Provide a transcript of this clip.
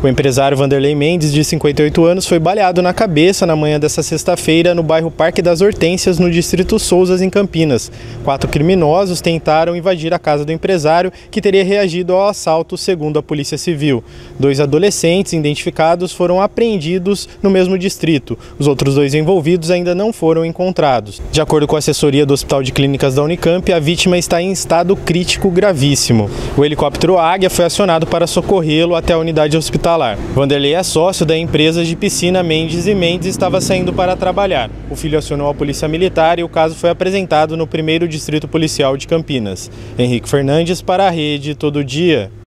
O empresário Vanderlei Mendes, de 58 anos, foi baleado na cabeça na manhã desta sexta-feira no bairro Parque das Hortênsias, no distrito Sousas, em Campinas. 4 criminosos tentaram invadir a casa do empresário, que teria reagido ao assalto, segundo a Polícia Civil. 2 adolescentes identificados foram apreendidos no mesmo distrito. Os outros 2 envolvidos ainda não foram encontrados. De acordo com a assessoria do Hospital de Clínicas da Unicamp, a vítima está em estado crítico gravíssimo. O helicóptero Águia foi acionado para socorrê-lo até a unidade hospitalar. Vanderlei é sócio da empresa de piscina Mendes e Mendes e estava saindo para trabalhar. O filho acionou a polícia militar e o caso foi apresentado no 1º Distrito Policial de Campinas. Henrique Fernandes para a Rede Todo Dia.